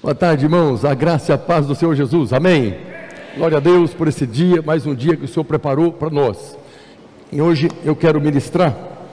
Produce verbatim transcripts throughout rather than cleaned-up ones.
Boa tarde, irmãos, a graça e a paz do Senhor Jesus, amém? Glória a Deus por esse dia, mais um dia que o Senhor preparou para nós. E hoje eu quero ministrar,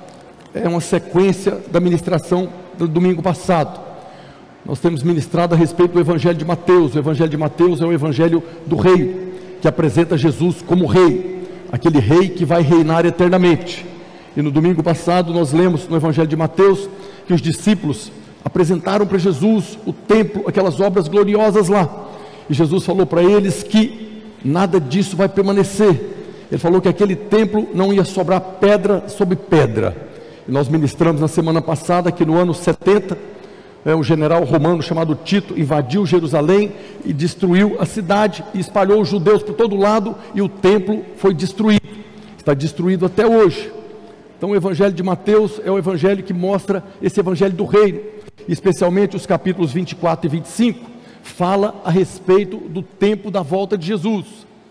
é uma sequência da ministração do domingo passado. Nós temos ministrado a respeito do Evangelho de Mateus. O Evangelho de Mateus é o Evangelho do Rei, que apresenta Jesus como Rei, aquele Rei que vai reinar eternamente. E no domingo passado nós lemos no Evangelho de Mateus que os discípulos apresentaram para Jesus o templo, aquelas obras gloriosas lá, e Jesus falou para eles que nada disso vai permanecer. Ele falou que aquele templo não ia sobrar pedra sobre pedra. E nós ministramos na semana passada que no ano setenta, é, um general romano chamado Tito invadiu Jerusalém e destruiu a cidade, e espalhou os judeus por todo lado, e o templo foi destruído, está destruído até hoje. Então o Evangelho de Mateus é o Evangelho que mostra esse Evangelho do Reino, especialmente os capítulos vinte e quatro e vinte e cinco, fala a respeito do tempo da volta de Jesus.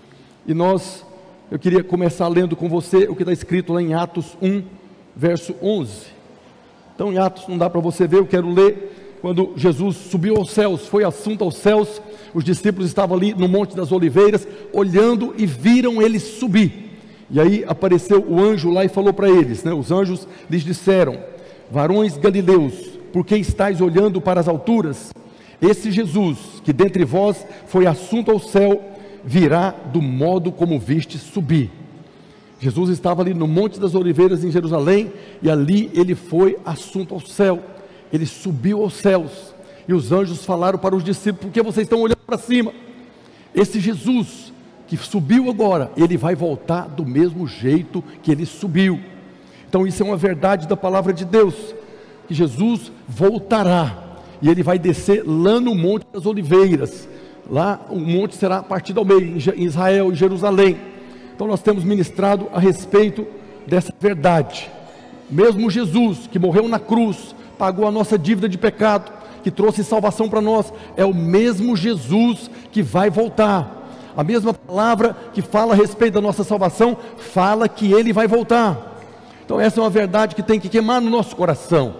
E nós, eu queria começar lendo com você o que está escrito lá em Atos um, verso onze. Então em Atos não dá para você ver, eu quero ler, quando Jesus subiu aos céus, foi assunto aos céus, os discípulos estavam ali no Monte das Oliveiras, olhando e viram ele subir. E aí apareceu o anjo lá e falou para eles, né? Os anjos lhes disseram: varões galileus, por que estáis olhando para as alturas? Esse Jesus, que dentre vós foi assunto ao céu, virá do modo como viste subir. Jesus estava ali no Monte das Oliveiras em Jerusalém, e ali ele foi assunto ao céu, ele subiu aos céus, e os anjos falaram para os discípulos: por que vocês estão olhando para cima? Esse Jesus que subiu agora, ele vai voltar do mesmo jeito que ele subiu. Então isso é uma verdade da palavra de Deus, que Jesus voltará, e ele vai descer lá no Monte das Oliveiras. Lá o monte será partido ao meio, em Israel, em Jerusalém. Então nós temos ministrado a respeito dessa verdade. Mesmo Jesus, que morreu na cruz, pagou a nossa dívida de pecado, que trouxe salvação para nós, é o mesmo Jesus que vai voltar. A mesma palavra que fala a respeito da nossa salvação, fala que ele vai voltar. Então essa é uma verdade que tem que queimar no nosso coração.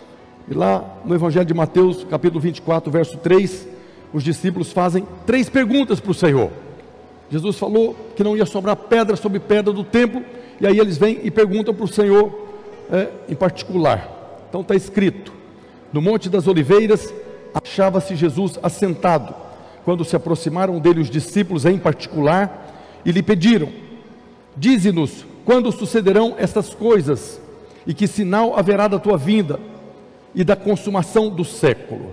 E lá no Evangelho de Mateus, capítulo vinte e quatro, verso três, os discípulos fazem três perguntas para o Senhor. Jesus falou que não ia sobrar pedra sobre pedra do templo, e aí eles vêm e perguntam para o Senhor é, em particular. Então está escrito: no Monte das Oliveiras achava-se Jesus assentado, quando se aproximaram dele os discípulos em particular, e lhe pediram: dize-nos, quando sucederão estas coisas, e que sinal haverá da tua vinda e da consumação do século?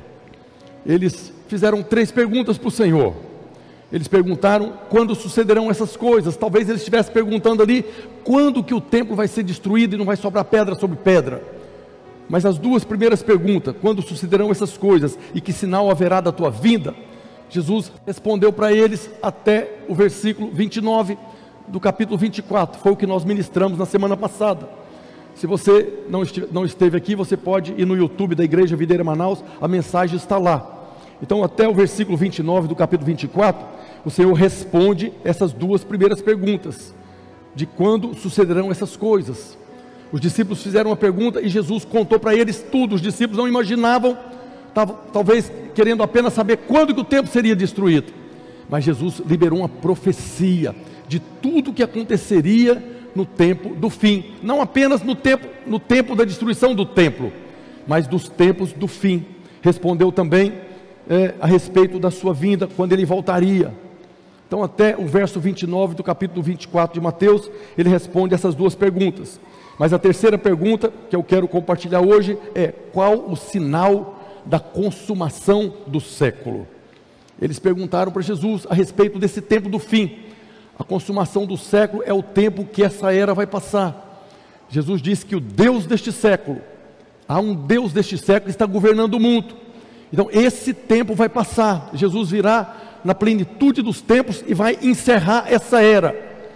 Eles fizeram três perguntas para o Senhor. Eles perguntaram quando sucederão essas coisas. Talvez eles estivessem perguntando ali quando que o templo vai ser destruído e não vai sobrar pedra sobre pedra. Mas as duas primeiras perguntas, quando sucederão essas coisas e que sinal haverá da tua vinda, Jesus respondeu para eles até o versículo vinte e nove do capítulo vinte e quatro. Foi o que nós ministramos na semana passada. Se você não esteve, não esteve aqui, você pode ir no YouTube da Igreja Videira Manaus, a mensagem está lá. Então até o versículo vinte e nove do capítulo vinte e quatro, o Senhor responde essas duas primeiras perguntas, de quando sucederão essas coisas. Os discípulos fizeram uma pergunta e Jesus contou para eles tudo. Os discípulos não imaginavam, tavam, talvez querendo apenas saber quando que o templo seria destruído, mas Jesus liberou uma profecia de tudo que aconteceria no tempo do fim, não apenas no tempo, no tempo da destruição do templo, mas dos tempos do fim. Respondeu também é, a respeito da sua vinda, quando ele voltaria. Então até o verso vinte e nove do capítulo vinte e quatro de Mateus, ele responde essas duas perguntas. Mas a terceira pergunta que eu quero compartilhar hoje é: qual o sinal da consumação do século? Eles perguntaram para Jesus a respeito desse tempo do fim. A consumação do século é o tempo que essa era vai passar. Jesus disse que o Deus deste século, há um Deus deste século que está governando o mundo. Então esse tempo vai passar, Jesus virá na plenitude dos tempos e vai encerrar essa era.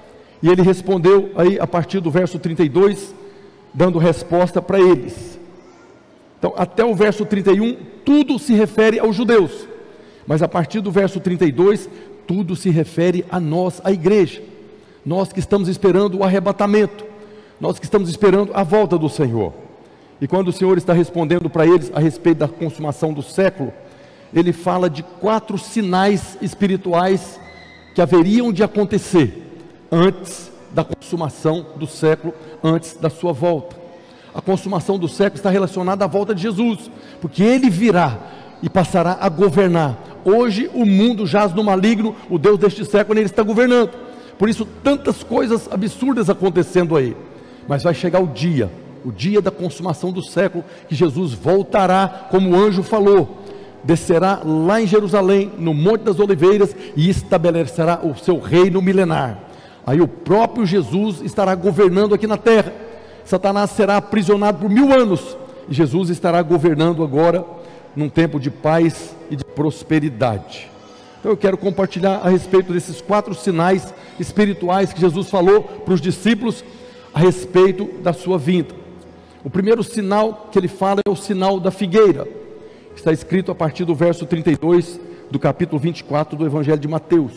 E ele respondeu aí a partir do verso trinta e dois, dando resposta para eles. Então até o verso trinta e um, tudo se refere aos judeus, mas a partir do verso trinta e dois, tudo se refere a nós, a igreja. Nós que estamos esperando o arrebatamento, nós que estamos esperando a volta do Senhor. E quando o Senhor está respondendo para eles a respeito da consumação do século, ele fala de quatro sinais espirituais que haveriam de acontecer antes da consumação do século, antes da sua volta. A consumação do século está relacionada à volta de Jesus, porque ele virá e passará a governar. Hoje o mundo jaz no maligno, o Deus deste século ele está governando. Por isso tantas coisas absurdas acontecendo aí. Mas vai chegar o dia, o dia da consumação do século, que Jesus voltará, como o anjo falou, descerá lá em Jerusalém, no Monte das Oliveiras, e estabelecerá o seu reino milenar. Aí o próprio Jesus estará governando aqui na terra. Satanás será aprisionado por mil anos, e Jesus estará governando agora, num tempo de paz e de prosperidade. Então eu quero compartilhar a respeito desses quatro sinais espirituais que Jesus falou para os discípulos a respeito da sua vinda. O primeiro sinal que ele fala é o sinal da figueira. Está escrito a partir do verso trinta e dois do capítulo vinte e quatro do Evangelho de Mateus.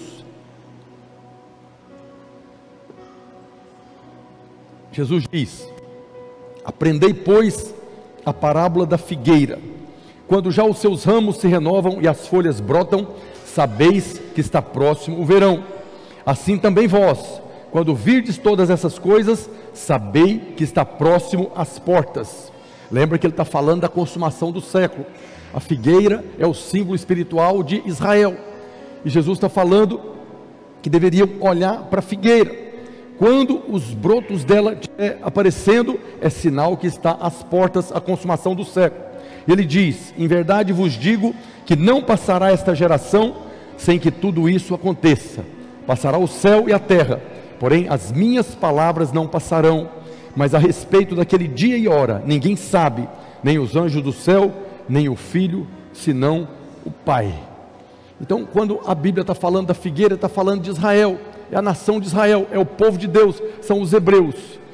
Jesus diz: aprendei, pois, a parábola da figueira. Quando já os seus ramos se renovam e as folhas brotam, sabeis que está próximo o verão. Assim também vós, quando virdes todas essas coisas, sabei que está próximo às portas. Lembra que ele está falando da consumação do século. A figueira é o símbolo espiritual de Israel, e Jesus está falando que deveriam olhar para a figueira. Quando os brotos dela estiver aparecendo, é sinal que está às portas a consumação do século. Ele diz: em verdade vos digo que não passará esta geração sem que tudo isso aconteça. Passará o céu e a terra, porém as minhas palavras não passarão. Mas a respeito daquele dia e hora, ninguém sabe, nem os anjos do céu, nem o Filho, senão o Pai. Então, quando a Bíblia está falando da figueira, está falando de Israel, é a nação de Israel, é o povo de Deus, são os hebreus.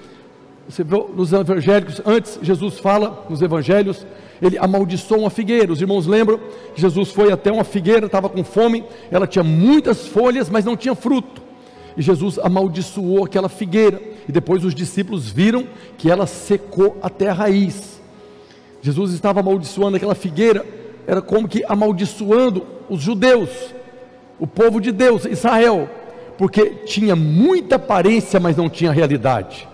Você vê nos evangélicos, antes Jesus fala nos evangelhos, ele amaldiçoou uma figueira. Os irmãos lembram que Jesus foi até uma figueira, estava com fome, ela tinha muitas folhas, mas não tinha fruto, e Jesus amaldiçoou aquela figueira, e depois os discípulos viram que ela secou até a raiz. Jesus estava amaldiçoando aquela figueira, era como que amaldiçoando os judeus, o povo de Deus, Israel, porque tinha muita aparência, mas não tinha realidade.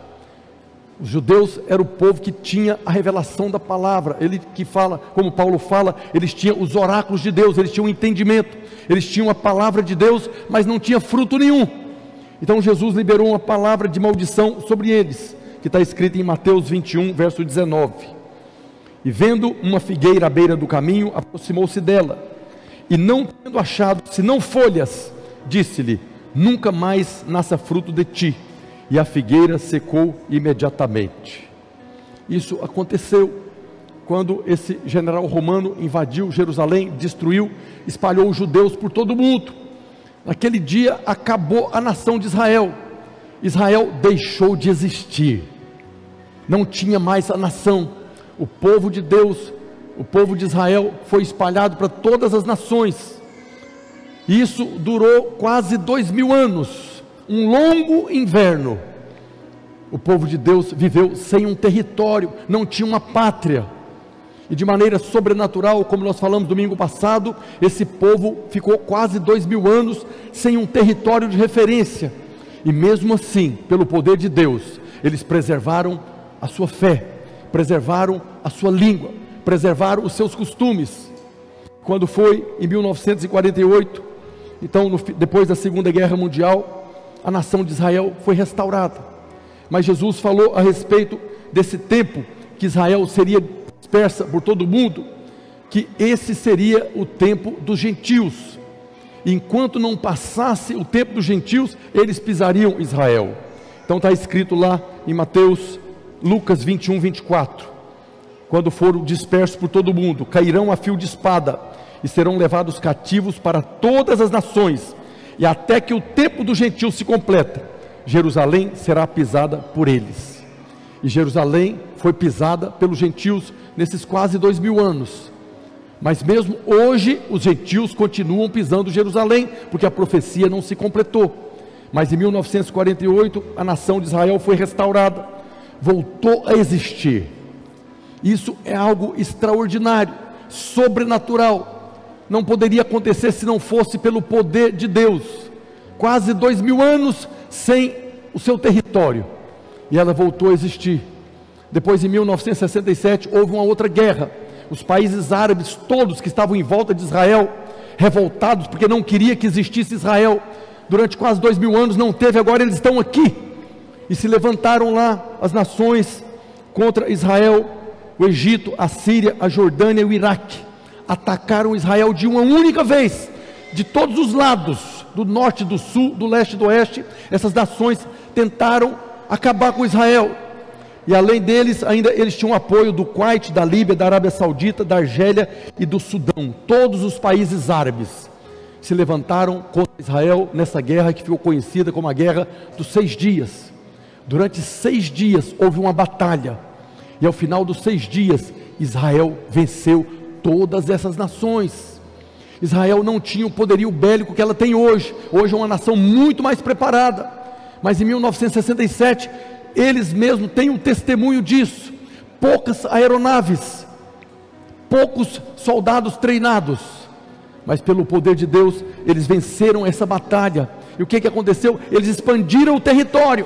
Os judeus era o povo que tinha a revelação da palavra. Ele que fala, como Paulo fala, eles tinham os oráculos de Deus, eles tinham o entendimento, eles tinham a palavra de Deus, mas não tinha fruto nenhum. Então Jesus liberou uma palavra de maldição sobre eles, que está escrita em Mateus vinte e um, verso dezenove. E vendo uma figueira à beira do caminho, aproximou-se dela, e não tendo achado senão folhas, disse-lhe: nunca mais nasça fruto de ti. E a figueira secou imediatamente. Isso aconteceu quando esse general romano invadiu Jerusalém, destruiu, espalhou os judeus por todo o mundo. Naquele dia acabou a nação de Israel. Israel deixou de existir, não tinha mais a nação. O povo de Deus, o povo de Israel foi espalhado para todas as nações. Isso durou quase dois mil anos. Um longo inverno. O povo de Deus viveu sem um território, não tinha uma pátria, e de maneira sobrenatural, como nós falamos domingo passado, esse povo ficou quase dois mil anos sem um território de referência, e mesmo assim, pelo poder de Deus, eles preservaram a sua fé, preservaram a sua língua, preservaram os seus costumes. Quando foi em mil novecentos e quarenta e oito, então no, depois da Segunda Guerra Mundial, a nação de Israel foi restaurada. Mas Jesus falou a respeito desse tempo que Israel seria dispersa por todo o mundo, que esse seria o tempo dos gentios. E enquanto não passasse o tempo dos gentios, eles pisariam Israel. Então está escrito lá em Mateus, Lucas vinte e um, vinte e quatro, quando foram dispersos por todo o mundo, cairão a fio de espada e serão levados cativos para todas as nações, e até que o tempo dos gentios se completa, Jerusalém será pisada por eles. E Jerusalém foi pisada pelos gentios nesses quase dois mil anos. Mas mesmo hoje os gentios continuam pisando Jerusalém, porque a profecia não se completou. Mas em mil novecentos e quarenta e oito a nação de Israel foi restaurada, voltou a existir. Isso é algo extraordinário, sobrenatural. não poderia acontecer se não fosse pelo poder de Deus. Quase dois mil anos sem o seu território, e ela voltou a existir. Depois, em mil novecentos e sessenta e sete, houve uma outra guerra. Os países árabes todos que estavam em volta de Israel, revoltados porque não queria que existisse Israel, durante quase dois mil anos não teve, agora eles estão aqui, e se levantaram lá as nações contra Israel, o Egito, a Síria, a Jordânia e o Iraque, atacaram Israel de uma única vez, de todos os lados, do norte, do sul, do leste e do oeste. Essas nações tentaram acabar com Israel, e além deles, ainda eles tinham apoio do Kuwait, da Líbia, da Arábia Saudita, da Argélia e do Sudão. Todos os países árabes se levantaram contra Israel nessa guerra que ficou conhecida como a Guerra dos Seis Dias. Durante seis dias houve uma batalha, e ao final dos seis dias, Israel venceu todas essas nações. Israel não tinha o poderio bélico que ela tem hoje. Hoje é uma nação muito mais preparada, mas em mil novecentos e sessenta e sete, eles mesmos têm um testemunho disso. Poucas aeronaves, poucos soldados treinados, mas pelo poder de Deus, eles venceram essa batalha. E o que, que aconteceu? Eles expandiram o território.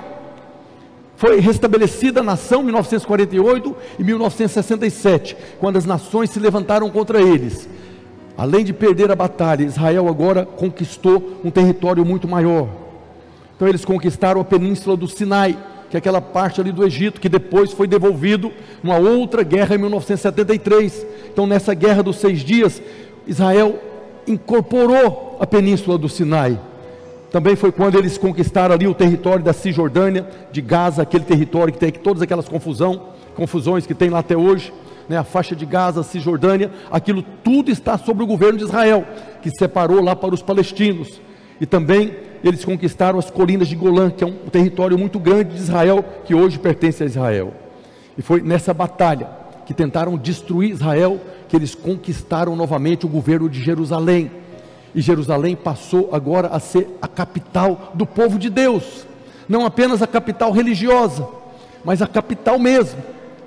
Foi restabelecida a nação em mil novecentos e quarenta e oito e mil novecentos e sessenta e sete, quando as nações se levantaram contra eles. Além de perder a batalha, Israel agora conquistou um território muito maior. Então eles conquistaram a península do Sinai, que é aquela parte ali do Egito, que depois foi devolvido numa outra guerra em mil novecentos e setenta e três. Então nessa guerra dos seis dias, Israel incorporou a península do Sinai. Também foi quando eles conquistaram ali o território da Cisjordânia, de Gaza, aquele território que tem todas aquelas confusão, confusões que tem lá até hoje, né? A faixa de Gaza, a Cisjordânia, aquilo tudo está sobre o governo de Israel, que separou lá para os palestinos. E também eles conquistaram as colinas de Golã, que é um território muito grande de Israel, que hoje pertence a Israel. E foi nessa batalha que tentaram destruir Israel, que eles conquistaram novamente o governo de Jerusalém. E Jerusalém passou agora a ser a capital do povo de Deus, não apenas a capital religiosa, mas a capital mesmo.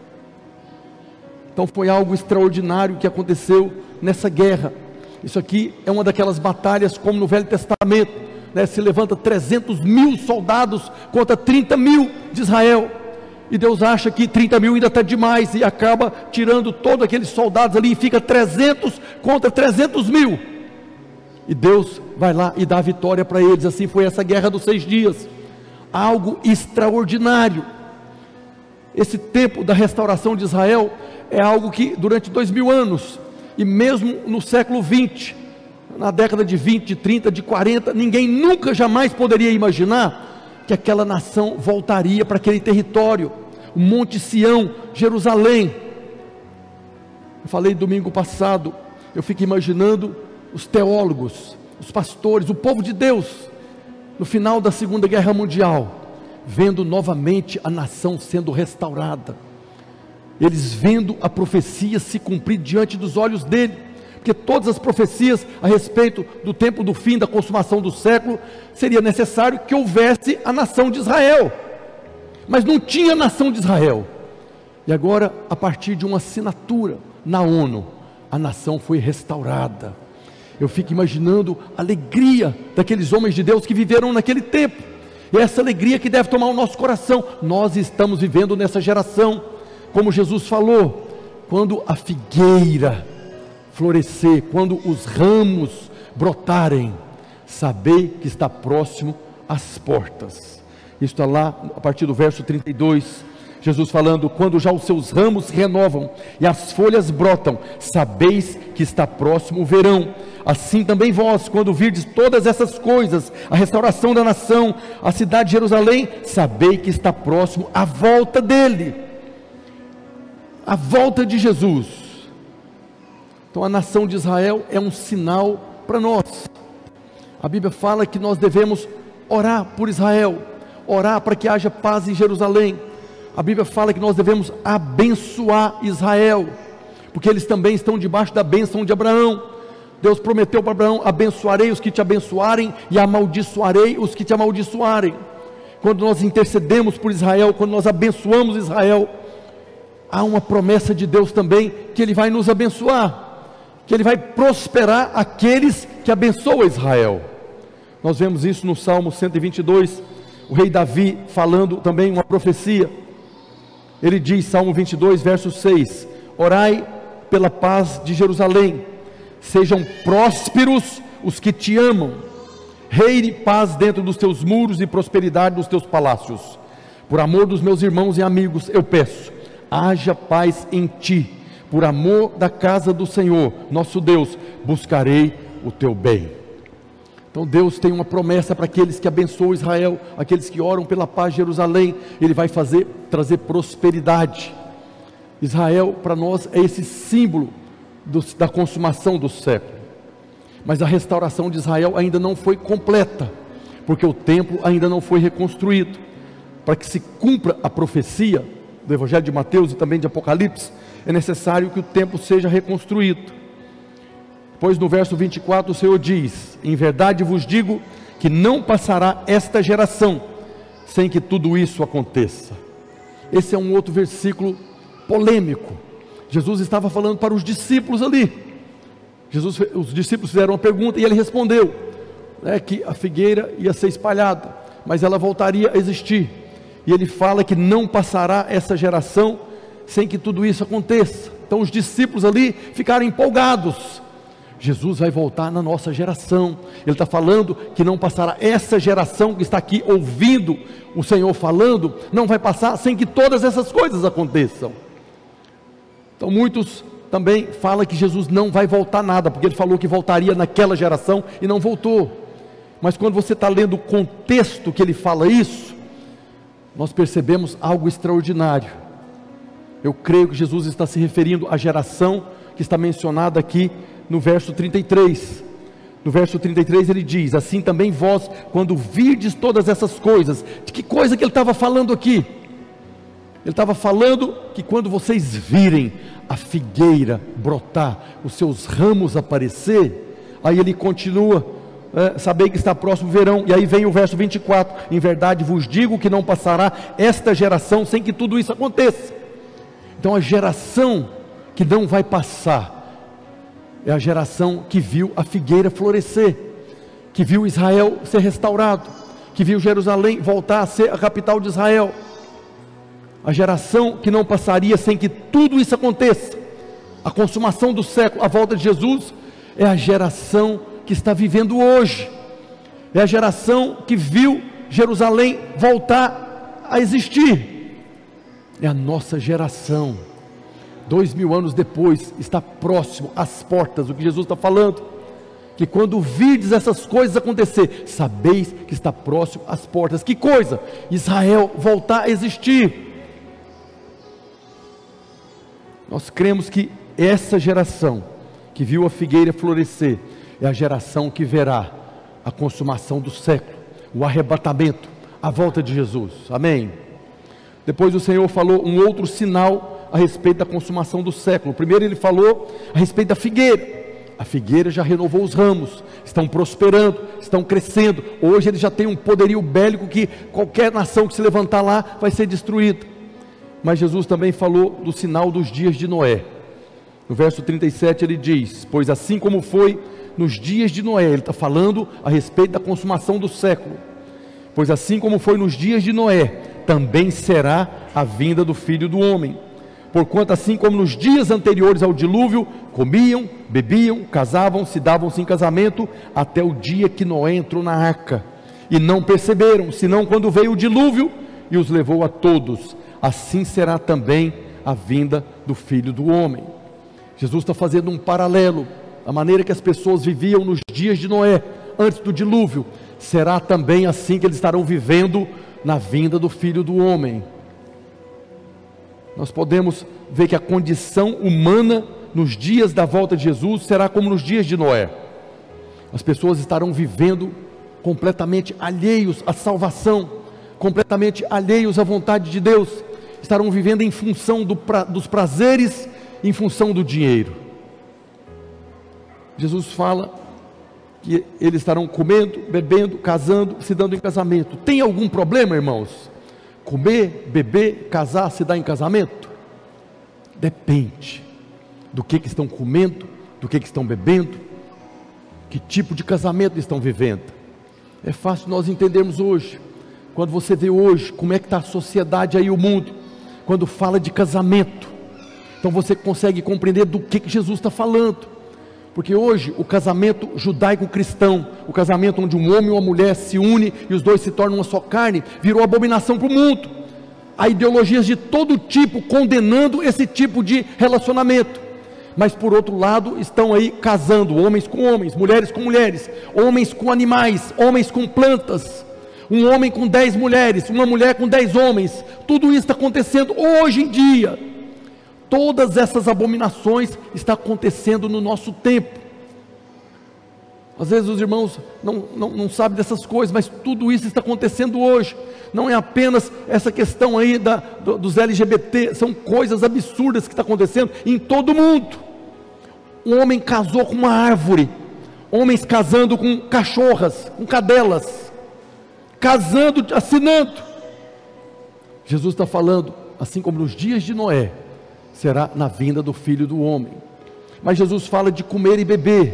Então foi algo extraordinário que aconteceu nessa guerra. Isso aqui é uma daquelas batalhas como no Velho Testamento, né? Se levanta trezentos mil soldados contra trinta mil de Israel, e Deus acha que trinta mil ainda está demais, e acaba tirando todos aqueles soldados ali, e fica trezentos contra trezentos mil, e Deus vai lá e dá a vitória para eles. Assim foi essa guerra dos seis dias, algo extraordinário. Esse tempo da restauração de Israel é algo que durante dois mil anos, e mesmo no século vinte, na década de vinte, de trinta, de quarenta, ninguém nunca jamais poderia imaginar que aquela nação voltaria para aquele território, o Monte Sião, Jerusalém. Eu falei domingo passado, eu fico imaginando os teólogos, os pastores, o povo de Deus, no final da Segunda Guerra Mundial, vendo novamente a nação sendo restaurada, eles vendo a profecia se cumprir diante dos olhos dele, porque todas as profecias a respeito do tempo do fim, da consumação do século, seria necessário que houvesse a nação de Israel, mas não tinha nação de Israel. E agora, a partir de uma assinatura na ONU, a nação foi restaurada. Eu fico imaginando a alegria daqueles homens de Deus que viveram naquele tempo, e essa alegria que deve tomar o nosso coração. Nós estamos vivendo nessa geração, como Jesus falou, quando a figueira florescer, quando os ramos brotarem, sabei que está próximo às portas. Isso está lá a partir do verso trinta e dois, Jesus falando: quando já os seus ramos se renovam e as folhas brotam, sabeis que está próximo o verão. Assim também vós, quando virdes todas essas coisas, a restauração da nação, a cidade de Jerusalém, sabei que está próximo a volta dele, a volta de Jesus. Então a nação de Israel é um sinal para nós. A Bíblia fala que nós devemos orar por Israel, orar para que haja paz em Jerusalém. A Bíblia fala que nós devemos abençoar Israel, porque eles também estão debaixo da bênção de Abraão. Deus prometeu para Abraão: abençoarei os que te abençoarem e amaldiçoarei os que te amaldiçoarem. Quando nós intercedemos por Israel, quando nós abençoamos Israel, há uma promessa de Deus também, que Ele vai nos abençoar. que Ele vai prosperar aqueles que abençoam Israel. Nós vemos isso no Salmo cento e vinte e dois, o rei Davi falando também uma profecia. Ele diz, Salmo vinte e dois, verso seis: orai pela paz de Jerusalém, sejam prósperos os que te amam, reine paz dentro dos teus muros e prosperidade nos teus palácios. Por amor dos meus irmãos e amigos eu peço, haja paz em ti. Por amor da casa do Senhor, nosso Deus, buscarei o teu bem. Então Deus tem uma promessa para aqueles que abençoam Israel, aqueles que oram pela paz de Jerusalém. Ele vai fazer, trazer prosperidade. Israel para nós é esse símbolo do, da consumação do século. Mas a restauração de Israel ainda não foi completa, porque o templo ainda não foi reconstruído. Para que se cumpra a profecia do Evangelho de Mateus e também de Apocalipse, é necessário que o templo seja reconstruído. Pois no verso vinte e quatro o Senhor diz: em verdade vos digo que não passará esta geração sem que tudo isso aconteça. Esse é um outro versículo polêmico. Jesus estava falando para os discípulos ali. Jesus, os discípulos fizeram uma pergunta e ele respondeu, né, que a figueira ia ser espalhada, mas ela voltaria a existir. E ele fala que não passará essa geração sem que tudo isso aconteça. Então os discípulos ali ficaram empolgados. Jesus vai voltar na nossa geração. Ele está falando que não passará, essa geração que está aqui ouvindo o Senhor falando, não vai passar sem que todas essas coisas aconteçam. Então muitos também falam que Jesus não vai voltar nada, porque ele falou que voltaria naquela geração e não voltou. Mas quando você está lendo o contexto que ele fala isso, nós percebemos algo extraordinário. Eu creio que Jesus está se referindo à geração que está mencionada aqui no verso trinta e três. No verso trinta e três ele diz: assim também vós, quando virdes todas essas coisas. De que coisa que ele estava falando aqui? Ele estava falando que quando vocês virem a figueira brotar, os seus ramos aparecer, aí ele continua, é, sabei que está próximo o verão, e aí vem o verso vinte e quatro: em verdade vos digo que não passará esta geração sem que tudo isso aconteça. Então a geração que não vai passar é a geração que viu a figueira florescer, que viu Israel ser restaurado, que viu Jerusalém voltar a ser a capital de Israel. A geração que não passaria sem que tudo isso aconteça, a consumação do século, a volta de Jesus, é a geração que está vivendo hoje, é a geração que viu Jerusalém voltar a existir. É a nossa geração. Dois mil anos depois, está próximo às portas, o que Jesus está falando, que quando virdes essas coisas acontecer, sabeis que está próximo às portas. Que coisa? Israel voltar a existir. Nós cremos que essa geração, que viu a figueira florescer, é a geração que verá a consumação do século, o arrebatamento, a volta de Jesus, amém? Depois o Senhor falou um outro sinal a respeito da consumação do século. Primeiro ele falou a respeito da figueira. A figueira já renovou os ramos, estão prosperando, estão crescendo. Hoje ele já tem um poderio bélico que qualquer nação que se levantar lá vai ser destruída. Mas Jesus também falou do sinal dos dias de Noé. No verso trinta e sete ele diz: pois assim como foi nos dias de Noé, ele está falando a respeito da consumação do século. Pois assim como foi nos dias de Noé, também será a vinda do Filho do Homem. Porquanto assim como nos dias anteriores ao dilúvio, comiam, bebiam, casavam, se davam-se em casamento, até o dia que Noé entrou na arca, e não perceberam, senão quando veio o dilúvio e os levou a todos. Assim será também a vinda do Filho do Homem. Jesus está fazendo um paralelo. A maneira que as pessoas viviam nos dias de Noé, antes do dilúvio, será também assim que eles estarão vivendo na vinda do Filho do Homem. Nós podemos ver que a condição humana nos dias da volta de Jesus será como nos dias de Noé. As pessoas estarão vivendo completamente alheios à salvação, completamente alheios à vontade de Deus, estarão vivendo em função do pra, dos prazeres, em função do dinheiro. Jesus fala que eles estarão comendo, bebendo, casando, se dando em casamento. Tem algum problema, irmãos? Comer, beber, casar, se dar em casamento? Depende do que, que estão comendo, do que, que estão bebendo, que tipo de casamento estão vivendo. É fácil nós entendermos hoje, quando você vê hoje como é que está a sociedade aí, o mundo, quando fala de casamento, então você consegue compreender do que, que Jesus está falando. Porque hoje o casamento judaico-cristão, o casamento onde um homem e uma mulher se unem e os dois se tornam uma só carne, virou abominação para o mundo. Há ideologias de todo tipo condenando esse tipo de relacionamento, mas por outro lado estão aí casando homens com homens, mulheres com mulheres, homens com animais, homens com plantas, um homem com dez mulheres, uma mulher com dez homens. Tudo isso está acontecendo hoje em dia. Todas essas abominações estão acontecendo no nosso tempo. Às vezes os irmãos não, não, não sabem dessas coisas, mas tudo isso está acontecendo hoje. Não é apenas essa questão aí da, do, dos L G B T, são coisas absurdas que estão acontecendo em todo o mundo. Um homem casou com uma árvore, homens casando com cachorras, com cadelas, casando, assinando. Jesus está falando, assim como nos dias de Noé, será na vinda do Filho do Homem. Mas Jesus fala de comer e beber.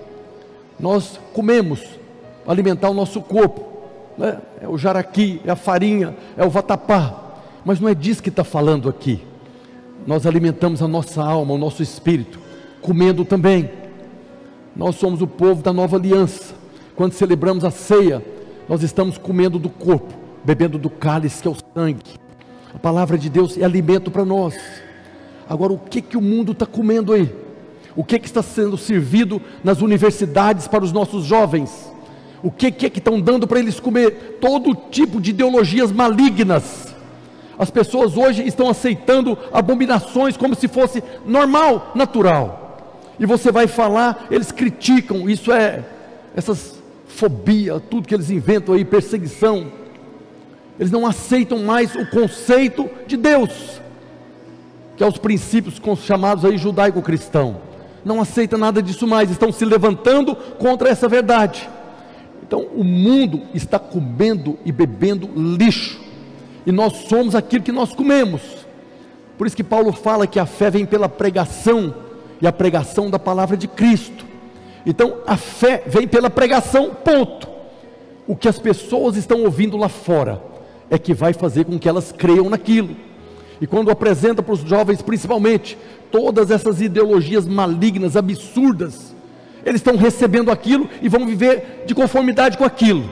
Nós comemos, alimentar o nosso corpo, né? É o jaraqui, é a farinha, é o vatapá, mas não é disso que está falando aqui. Nós alimentamos a nossa alma, o nosso espírito, comendo também. Nós somos o povo da nova aliança. Quando celebramos a ceia, nós estamos comendo do corpo, bebendo do cálice que é o sangue. A palavra de Deus é alimento para nós. Agora, o que que o mundo está comendo aí? O que que está sendo servido nas universidades para os nossos jovens? O que que é que estão dando para eles comer? Todo tipo de ideologias malignas. As pessoas hoje estão aceitando abominações como se fosse normal, natural. E você vai falar, eles criticam, isso é, essas fobia, tudo que eles inventam aí, perseguição. Eles não aceitam mais o conceito de Deus, que é os princípios chamados aí judaico-cristão. Não aceita nada disso mais, estão se levantando contra essa verdade. Então o mundo está comendo e bebendo lixo, e nós somos aquilo que nós comemos. Por isso que Paulo fala que a fé vem pela pregação, e a pregação da palavra de Cristo. Então a fé vem pela pregação, ponto. O que as pessoas estão ouvindo lá fora é que vai fazer com que elas creiam naquilo. E quando apresenta para os jovens principalmente todas essas ideologias malignas, absurdas, eles estão recebendo aquilo e vão viver de conformidade com aquilo.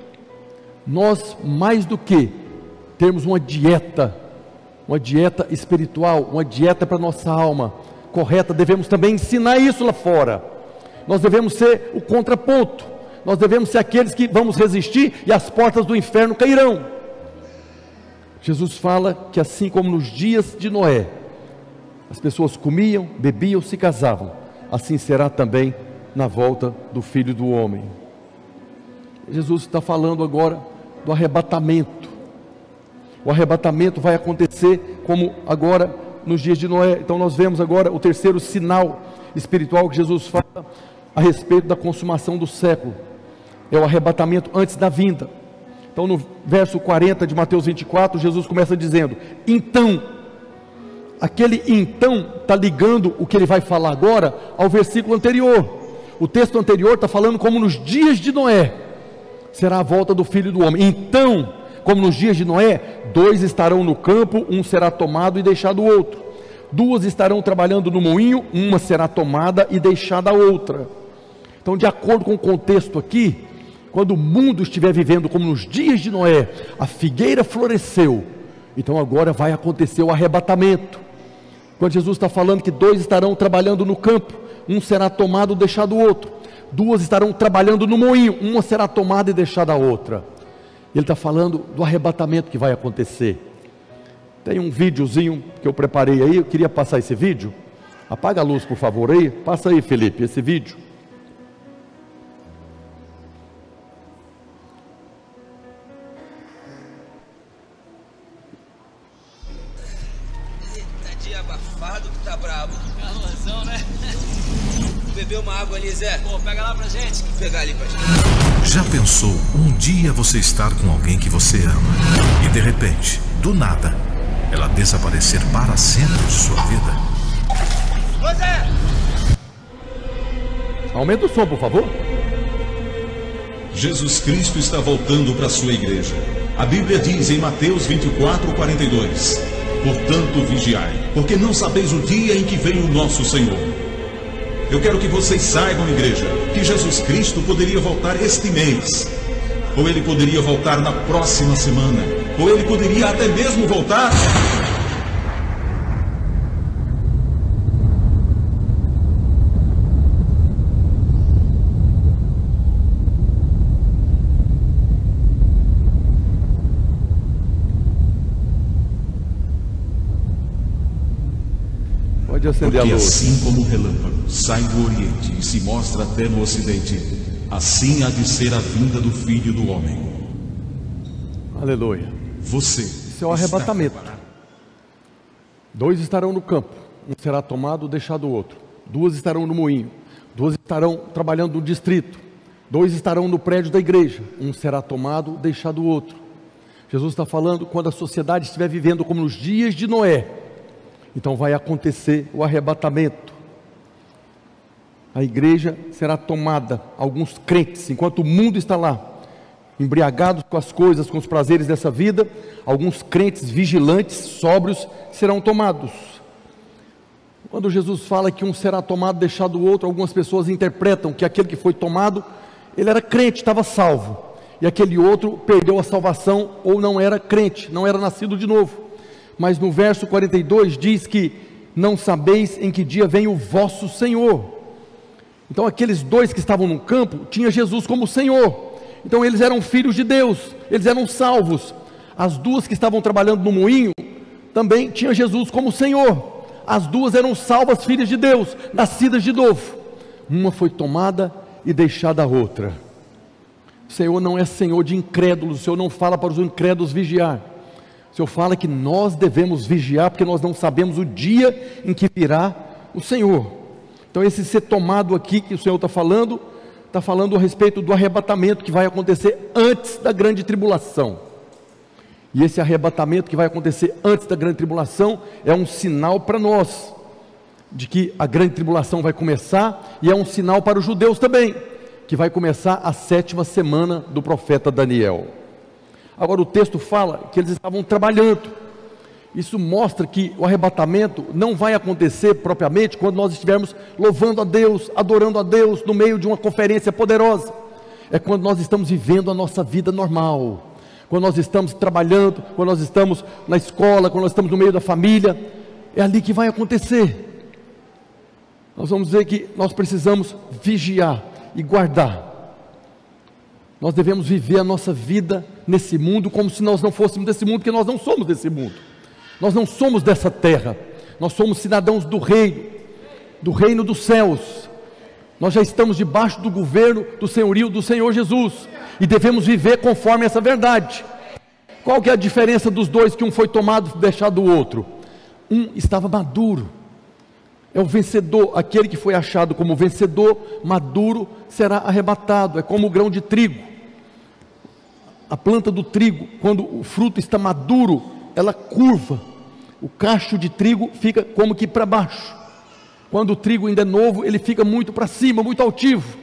Nós, mais do que termos uma dieta, uma dieta espiritual, uma dieta para nossa alma correta, devemos também ensinar isso lá fora. Nós devemos ser o contraponto, nós devemos ser aqueles que vamos resistir e as portas do inferno cairão. Jesus fala que assim como nos dias de Noé, as pessoas comiam, bebiam, se casavam, assim será também na volta do Filho do Homem. Jesus está falando agora do arrebatamento. O arrebatamento vai acontecer como agora nos dias de Noé. Então nós vemos agora o terceiro sinal espiritual que Jesus fala a respeito da consumação do século. É o arrebatamento antes da vinda. Então no verso quarenta de Mateus vinte e quatro, Jesus começa dizendo, então, aquele então está ligando o que ele vai falar agora ao versículo anterior. O texto anterior está falando como nos dias de Noé, será a volta do Filho do Homem. Então, como nos dias de Noé, dois estarão no campo, um será tomado e deixado o outro. Duas estarão trabalhando no moinho, uma será tomada e deixada a outra. Então, de acordo com o contexto aqui, quando o mundo estiver vivendo como nos dias de Noé, a figueira floresceu, então agora vai acontecer o arrebatamento. Quando Jesus está falando que dois estarão trabalhando no campo, um será tomado e deixado o outro. Duas estarão trabalhando no moinho, uma será tomada e deixada a outra. Ele está falando do arrebatamento que vai acontecer. Tem um videozinho que eu preparei aí, eu queria passar esse vídeo. Apaga a luz por favor aí, passa aí Felipe, esse vídeo. Abafado que tá brabo. Calorzão, né? Bebeu uma água ali, Zé? Pô, pega lá pra gente. Vou pegar ali pra gente. Já pensou um dia você estar com alguém que você ama e de repente, do nada, ela desaparecer para sempre de sua vida? Ô, Zé! Aumenta o som, por favor. Jesus Cristo está voltando para a sua igreja. A Bíblia diz em Mateus vinte e quatro, quarenta e dois: portanto vigiai, porque não sabeis o dia em que vem o nosso Senhor. Eu quero que vocês saibam, igreja, que Jesus Cristo poderia voltar este mês, ou ele poderia voltar na próxima semana, ou ele poderia até mesmo voltar... Pode acender a Porque luz. assim como o relâmpago sai do Oriente e se mostra até no Ocidente, assim há de ser a vinda do Filho do Homem. Aleluia. Você Isso é o arrebatamento. Dois estarão no campo, um será tomado, deixado o outro. Duas estarão no moinho, duas estarão trabalhando no distrito. Dois estarão no prédio da igreja, um será tomado, deixado o outro. Jesus está falando quando a sociedade estiver vivendo como nos dias de Noé. Então vai acontecer o arrebatamento. A igreja será tomada, alguns crentes, enquanto o mundo está lá, embriagados com as coisas, com os prazeres dessa vida, alguns crentes vigilantes, sóbrios, serão tomados. Quando Jesus fala que um será tomado, deixado o outro, algumas pessoas interpretam que aquele que foi tomado, ele era crente, estava salvo, e aquele outro perdeu a salvação, ou não era crente, não era nascido de novo. Mas no verso quarenta e dois diz que não sabeis em que dia vem o vosso Senhor. Então aqueles dois que estavam no campo, tinha Jesus como Senhor. Então eles eram filhos de Deus, eles eram salvos. As duas que estavam trabalhando no moinho, também tinha Jesus como Senhor. As duas eram salvas, filhas de Deus, nascidas de novo. Uma foi tomada e deixada a outra. O Senhor não é Senhor de incrédulos, o Senhor não fala para os incrédulos vigiar. O Senhor fala que nós devemos vigiar, porque nós não sabemos o dia em que virá o Senhor. Então esse ser tomado aqui que o Senhor está falando, está falando a respeito do arrebatamento que vai acontecer antes da grande tribulação. E esse arrebatamento que vai acontecer antes da grande tribulação é um sinal para nós, de que a grande tribulação vai começar, e é um sinal para os judeus também, que vai começar a sétima semana do profeta Daniel. Agora o texto fala que eles estavam trabalhando. Isso mostra que o arrebatamento não vai acontecer propriamente quando nós estivermos louvando a Deus, adorando a Deus no meio de uma conferência poderosa. É quando nós estamos vivendo a nossa vida normal, quando nós estamos trabalhando, quando nós estamos na escola, quando nós estamos no meio da família. É ali que vai acontecer. Nós vamos dizer que nós precisamos vigiar e guardar. Nós devemos viver a nossa vida nesse mundo como se nós não fôssemos desse mundo, porque nós não somos desse mundo. Nós não somos dessa terra. Nós somos cidadãos do reino, do reino dos céus. Nós já estamos debaixo do governo, do senhorio do Senhor Jesus, e devemos viver conforme essa verdade. Qual que é a diferença dos dois, que um foi tomado e deixado o outro? Um estava maduro, é o vencedor, aquele que foi achado como vencedor, maduro, será arrebatado. É como o grão de trigo. A planta do trigo, quando o fruto está maduro, ela curva, o cacho de trigo fica como que para baixo. Quando o trigo ainda é novo, ele fica muito para cima, muito altivo.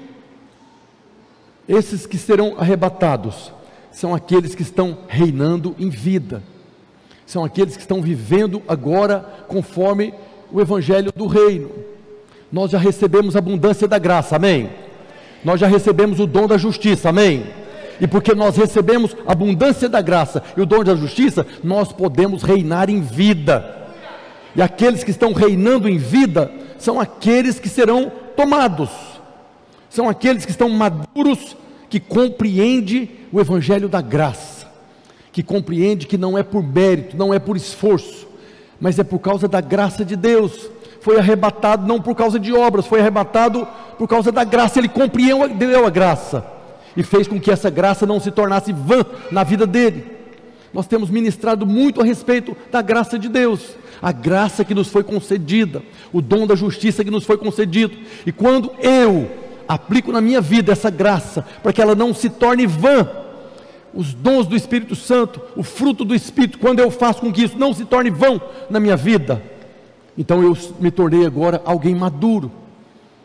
Esses que serão arrebatados são aqueles que estão reinando em vida, são aqueles que estão vivendo agora conforme o evangelho do reino. Nós já recebemos a abundância da graça, amém? Nós já recebemos o dom da justiça, amém? E porque nós recebemos a abundância da graça e o dom da justiça, nós podemos reinar em vida. E aqueles que estão reinando em vida são aqueles que serão tomados, são aqueles que estão maduros, que compreendem o evangelho da graça, que compreende que não é por mérito, não é por esforço, mas é por causa da graça de Deus. Foi arrebatado não por causa de obras, foi arrebatado por causa da graça. Ele compreendeu a graça e fez com que essa graça não se tornasse vã na vida dele. Nós temos ministrado muito a respeito da graça de Deus, a graça que nos foi concedida, o dom da justiça que nos foi concedido. E quando eu aplico na minha vida essa graça, para que ela não se torne vã, os dons do Espírito Santo, o fruto do Espírito, quando eu faço com que isso não se torne vão na minha vida, então eu me tornei agora alguém maduro,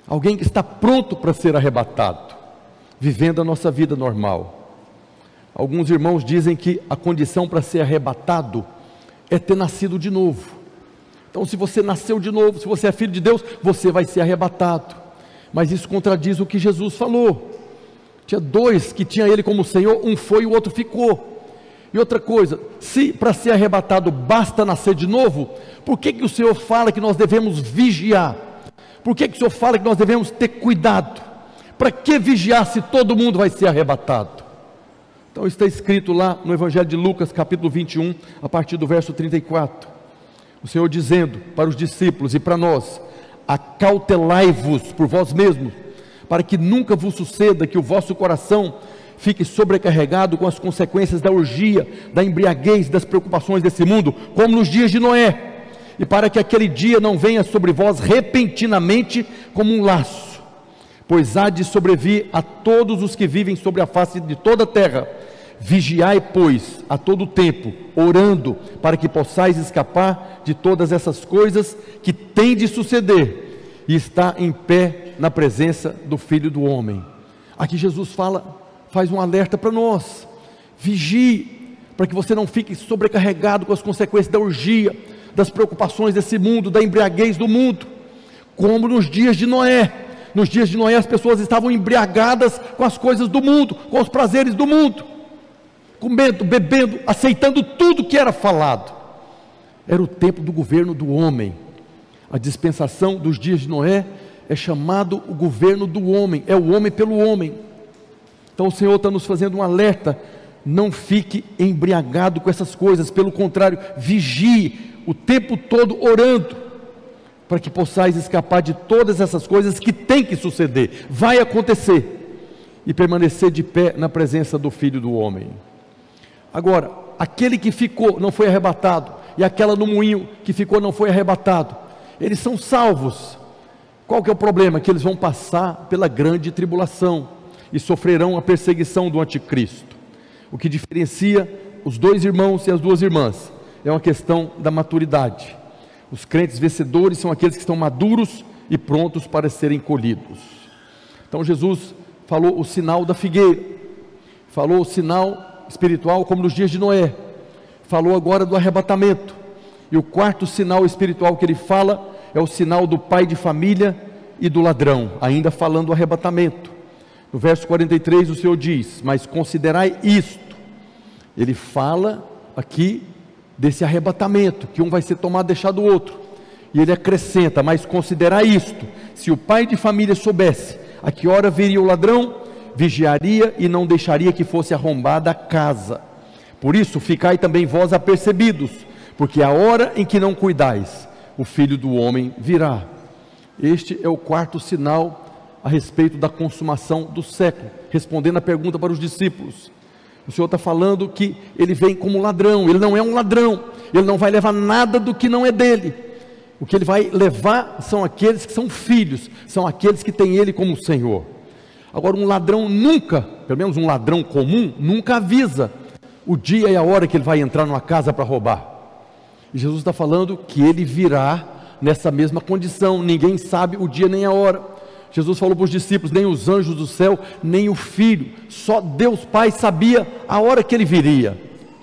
alguém que está pronto para ser arrebatado, vivendo a nossa vida normal. Alguns irmãos dizem que a condição para ser arrebatado é ter nascido de novo. Então, se você nasceu de novo, se você é filho de Deus, você vai ser arrebatado. Mas isso contradiz o que Jesus falou. Tinha dois que tinha ele como Senhor, um foi e o outro ficou. E outra coisa, se para ser arrebatado basta nascer de novo, por que que o Senhor fala que nós devemos vigiar? Por que que o Senhor fala que nós devemos ter cuidado? Para que vigiar se todo mundo vai ser arrebatado? Então está escrito lá no Evangelho de Lucas, capítulo vinte e um, a partir do verso trinta e quatro. O Senhor dizendo para os discípulos e para nós: acautelai-vos por vós mesmos, para que nunca vos suceda que o vosso coração fique sobrecarregado com as consequências da orgia, da embriaguez, das preocupações desse mundo, como nos dias de Noé, e para que aquele dia não venha sobre vós repentinamente como um laço, pois há de sobrevir a todos os que vivem sobre a face de toda a terra. Vigiai, pois, a todo tempo, orando, para que possais escapar de todas essas coisas que têm de suceder, e estar em pé na presença do Filho do Homem. Aqui Jesus fala, faz um alerta para nós: vigie, para que você não fique sobrecarregado com as consequências da orgia, das preocupações desse mundo, da embriaguez do mundo, como nos dias de Noé. Nos dias de Noé as pessoas estavam embriagadas com as coisas do mundo, com os prazeres do mundo, comendo, bebendo, aceitando tudo que era falado. Era o tempo do governo do homem. A dispensação dos dias de Noé é chamado o governo do homem, é o homem pelo homem. Então o Senhor está nos fazendo um alerta: não fique embriagado com essas coisas, pelo contrário, vigie o tempo todo orando, para que possais escapar de todas essas coisas que tem que suceder, vai acontecer, e permanecer de pé na presença do Filho do Homem. Agora, aquele que ficou não foi arrebatado, e aquela no moinho que ficou não foi arrebatado, eles são salvos. Qual que é o problema? Que eles vão passar pela grande tribulação e sofrerão a perseguição do anticristo. O que diferencia os dois irmãos e as duas irmãs é uma questão da maturidade. Os crentes vencedores são aqueles que estão maduros e prontos para serem colhidos. Então Jesus falou o sinal da figueira, falou o sinal espiritual como nos dias de Noé, falou agora do arrebatamento, e o quarto sinal espiritual que ele fala é o sinal do pai de família e do ladrão, ainda falando do arrebatamento. No verso quarenta e três o Senhor diz: mas considerai isto. Ele fala aqui desse arrebatamento, que um vai ser tomado e deixado o outro, e ele acrescenta: mas considerai isto, se o pai de família soubesse a que hora viria o ladrão, vigiaria e não deixaria que fosse arrombada a casa. Por isso ficai também vós apercebidos, porque a hora em que não cuidais, o Filho do Homem virá. Este é o quarto sinal a respeito da consumação do século, respondendo a pergunta para os discípulos. O Senhor está falando que ele vem como ladrão. Ele não é um ladrão, ele não vai levar nada do que não é dele. O que ele vai levar são aqueles que são filhos, são aqueles que têm ele como Senhor. Agora, um ladrão nunca, pelo menos um ladrão comum, nunca avisa o dia e a hora que ele vai entrar numa casa para roubar. E Jesus está falando que ele virá nessa mesma condição. Ninguém sabe o dia nem a hora. Jesus falou para os discípulos: nem os anjos do céu, nem o Filho, só Deus Pai sabia a hora que ele viria.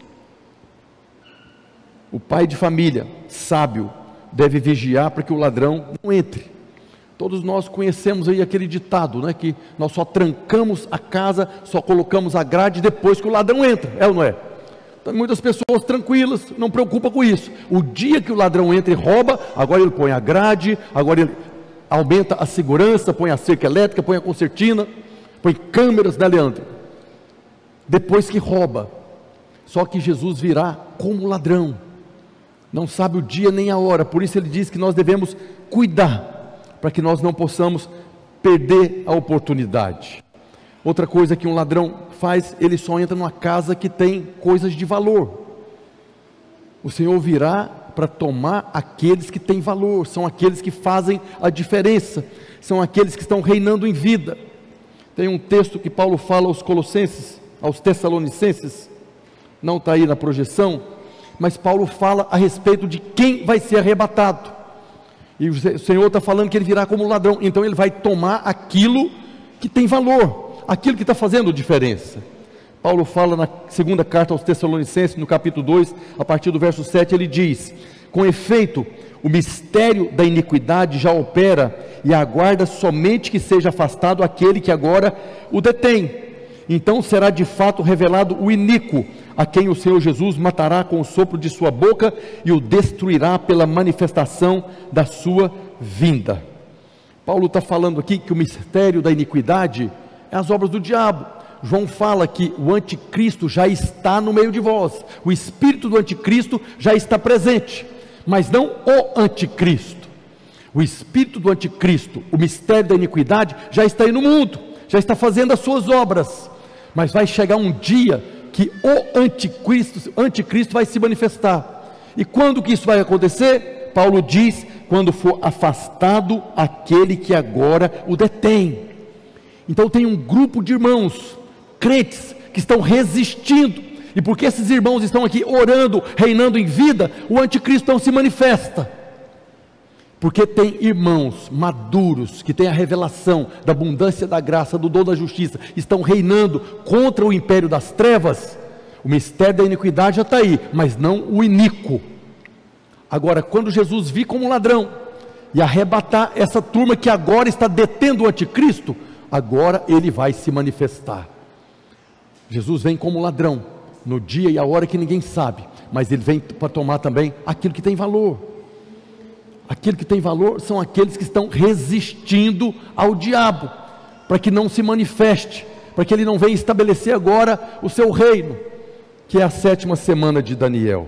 O pai de família, sábio, deve vigiar para que o ladrão não entre. Todos nós conhecemos aí aquele ditado, né, que nós só trancamos a casa, só colocamos a grade depois que o ladrão entra, é ou não é? Então, muitas pessoas tranquilas, não preocupam com isso. O dia que o ladrão entra e rouba, agora ele põe a grade, agora ele aumenta a segurança, põe a cerca elétrica, põe a concertina, põe câmeras, né, Leandro? Depois que rouba. Só que Jesus virá como ladrão, não sabe o dia nem a hora. Por isso ele diz que nós devemos cuidar, para que nós não possamos perder a oportunidade. Outra coisa que um ladrão faz, ele só entra numa casa que tem coisas de valor. O Senhor virá para tomar aqueles que têm valor, são aqueles que fazem a diferença, são aqueles que estão reinando em vida. Tem um texto que Paulo fala aos Colossenses, aos Tessalonicenses, não está aí na projeção, mas Paulo fala a respeito de quem vai ser arrebatado. E o Senhor está falando que ele virá como ladrão. Então ele vai tomar aquilo que tem valor, aquilo que está fazendo diferença. Paulo fala na segunda carta aos Tessalonicenses, no capítulo dois, a partir do verso sete, ele diz: com efeito, o mistério da iniquidade já opera, e aguarda somente que seja afastado aquele que agora o detém. Então será de fato revelado o iníquo, a quem o Senhor Jesus matará com o sopro de sua boca e o destruirá pela manifestação da sua vinda. Paulo está falando aqui que o mistério da iniquidade é as obras do diabo. João fala que o anticristo já está no meio de vós, o espírito do anticristo já está presente, mas não o anticristo. O espírito do anticristo, o mistério da iniquidade já está aí no mundo, já está fazendo as suas obras, mas vai chegar um dia que o anticristo, anticristo vai se manifestar. E quando que isso vai acontecer? Paulo diz: quando for afastado aquele que agora o detém. Então tem um grupo de irmãos crentes que estão resistindo, e porque esses irmãos estão aqui orando, reinando em vida, o anticristo não se manifesta, porque tem irmãos maduros, que têm a revelação da abundância da graça, do dom da justiça, estão reinando contra o império das trevas. O mistério da iniquidade já está aí, mas não o iníquo. Agora, quando Jesus vir como ladrão, e arrebatar essa turma que agora está detendo o anticristo, agora ele vai se manifestar. Jesus vem como ladrão, no dia e a hora que ninguém sabe, mas ele vem para tomar também aquilo que tem valor. Aquilo que tem valor são aqueles que estão resistindo ao diabo, para que não se manifeste, para que ele não venha estabelecer agora o seu reino, que é a sétima semana de Daniel.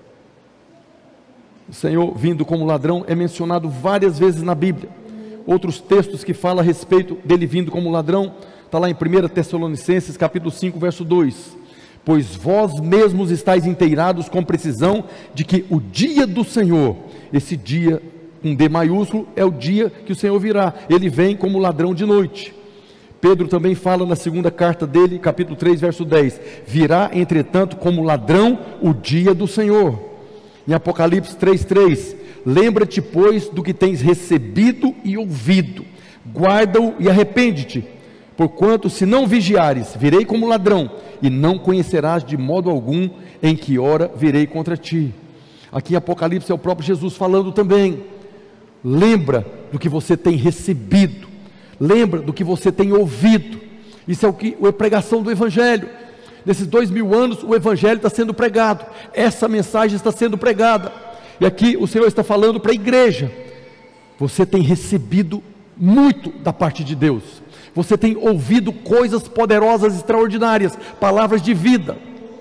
O Senhor vindo como ladrão é mencionado várias vezes na Bíblia. Outros textos que falam a respeito dele vindo como ladrão, está lá em primeira Tessalonicenses capítulo cinco, verso dois: pois vós mesmos estáis inteirados com precisão de que o dia do Senhor, esse dia com D maiúsculo, é o dia que o Senhor virá, ele vem como ladrão de noite. Pedro também fala na segunda carta dele, capítulo três, verso dez: virá entretanto como ladrão o dia do Senhor. Em Apocalipse três, três: lembra-te pois do que tens recebido e ouvido, guarda-o e arrepende-te, porquanto se não vigiares, virei como ladrão, e não conhecerás de modo algum em que hora virei contra ti. Aqui em Apocalipse é o próprio Jesus falando também. Lembra do que você tem recebido, lembra do que você tem ouvido. Isso é o que, a pregação do Evangelho. Nesses dois mil anos o Evangelho está sendo pregado, essa mensagem está sendo pregada, e aqui o Senhor está falando para a igreja: você tem recebido muito da parte de Deus, você tem ouvido coisas poderosas, extraordinárias, palavras de vida.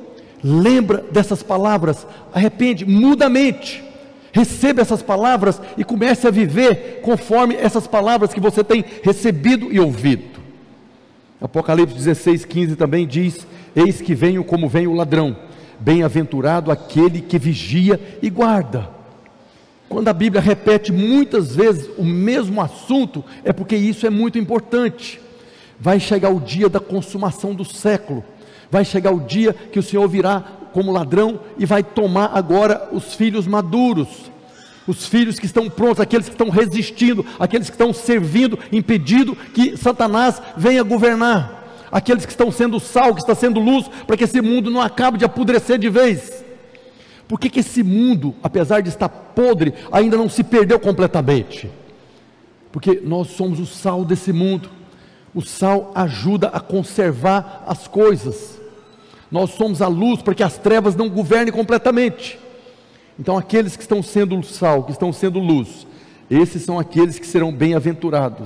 Lembra dessas palavras, arrepende, muda a mente, receba essas palavras e comece a viver conforme essas palavras que você tem recebido e ouvido. Apocalipse dezesseis, quinze também diz: eis que venho como vem o ladrão, bem-aventurado aquele que vigia e guarda. Quando a Bíblia repete muitas vezes o mesmo assunto, é porque isso é muito importante. Vai chegar o dia da consumação do século, vai chegar o dia que o Senhor virá como ladrão e vai tomar agora os filhos maduros, os filhos que estão prontos, aqueles que estão resistindo, aqueles que estão servindo, impedindo que Satanás venha governar, aqueles que estão sendo sal, que está sendo luz, para que esse mundo não acabe de apodrecer de vez. Por que que esse mundo, apesar de estar podre, ainda não se perdeu completamente? Porque nós somos o sal desse mundo. O sal ajuda a conservar as coisas. Nós somos a luz para que as trevas não governem completamente. Então aqueles que estão sendo sal, que estão sendo luz, esses são aqueles que serão bem-aventurados.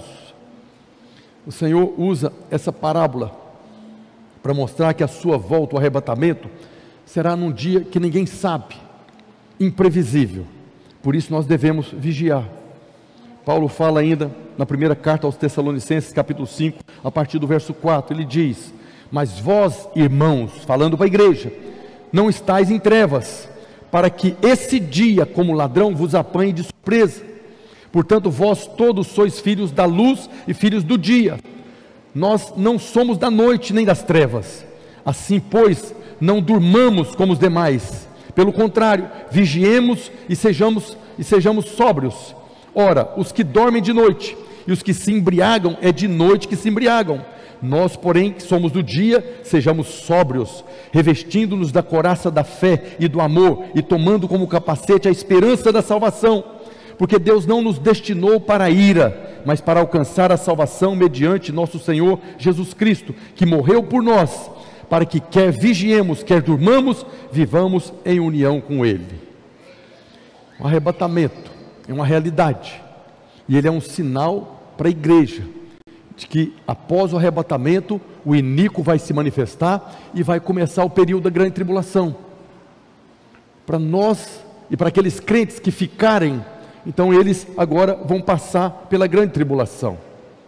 O Senhor usa essa parábola para mostrar que a sua volta, o arrebatamento, será num dia que ninguém sabe, imprevisível. Por isso nós devemos vigiar. Paulo fala ainda na primeira carta aos Tessalonicenses, capítulo cinco, a partir do verso quatro, ele diz: mas vós, irmãos, falando para a igreja, não estáis em trevas, para que esse dia, como ladrão, vos apanhe de surpresa. Portanto, vós todos sois filhos da luz e filhos do dia. Nós não somos da noite nem das trevas. Assim, pois, não durmamos como os demais. Pelo contrário, vigiemos e sejamos, e sejamos sóbrios. Ora, os que dormem de noite e os que se embriagam, é de noite que se embriagam. Nós, porém, que somos do dia, sejamos sóbrios, revestindo-nos da couraça da fé e do amor, e tomando como capacete a esperança da salvação, porque Deus não nos destinou para a ira, mas para alcançar a salvação mediante nosso Senhor Jesus Cristo, que morreu por nós, para que quer vigiemos, quer durmamos, vivamos em união com Ele. O arrebatamento é uma realidade, e ele é um sinal para a igreja, de que após o arrebatamento, o iníquo vai se manifestar e vai começar o período da grande tribulação. Para nós e para aqueles crentes que ficarem, então eles agora vão passar pela grande tribulação.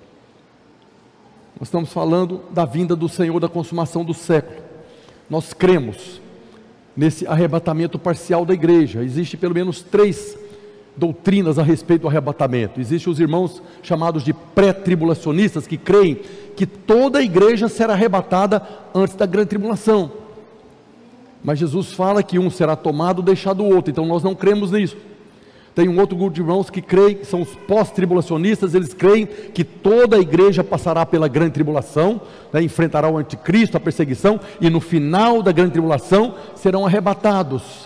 Nós estamos falando da vinda do Senhor, da consumação do século. Nós cremos nesse arrebatamento parcial da igreja. Existe pelo menos três doutrinas a respeito do arrebatamento. Existem os irmãos chamados de pré-tribulacionistas, que creem que toda a igreja será arrebatada antes da grande tribulação, mas Jesus fala que um será tomado, deixado o outro. Então nós não cremos nisso. Tem um outro grupo de irmãos que creem, que são os pós-tribulacionistas. Eles creem que toda a igreja passará pela grande tribulação, né, enfrentará o anticristo, a perseguição, e no final da grande tribulação serão arrebatados.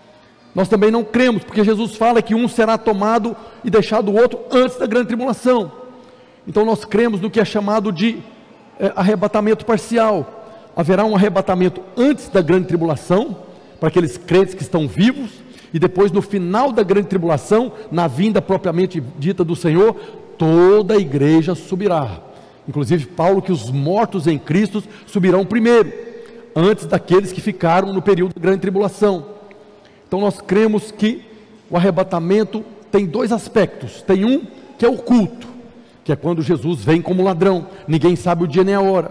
Nós também não cremos, porque Jesus fala que um será tomado e deixado o outro antes da grande tribulação. Então nós cremos no que é chamado de é, arrebatamento parcial. Haverá um arrebatamento antes da grande tribulação, para aqueles crentes que estão vivos, e depois no final da grande tribulação, na vinda propriamente dita do Senhor, toda a igreja subirá. Inclusive Paulo, que os mortos em Cristo subirão primeiro, antes daqueles que ficaram no período da grande tribulação. Então nós cremos que o arrebatamento tem dois aspectos. Tem um que é o culto, que é quando Jesus vem como ladrão, ninguém sabe o dia nem a hora.